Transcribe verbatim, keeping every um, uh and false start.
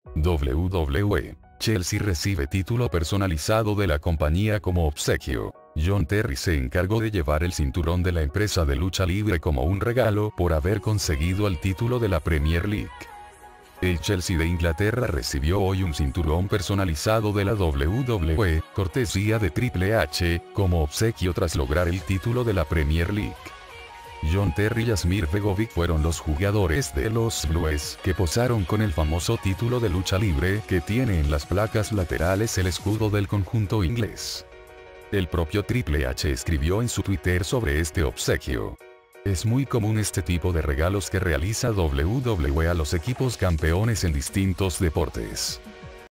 W W E. Chelsea recibe título personalizado de la compañía como obsequio. John Terry se encargó de llevar el cinturón de la empresa de lucha libre como un regalo por haber conseguido el título de la Premier League. El Chelsea de Inglaterra recibió hoy un cinturón personalizado de la W W E, cortesía de Triple H, como obsequio tras lograr el título de la Premier League. John Terry y Jasmine Begovic fueron los jugadores de los Blues que posaron con el famoso título de lucha libre que tiene en las placas laterales el escudo del conjunto inglés. El propio Triple H escribió en su Twitter sobre este obsequio. Es muy común este tipo de regalos que realiza W W E a los equipos campeones en distintos deportes.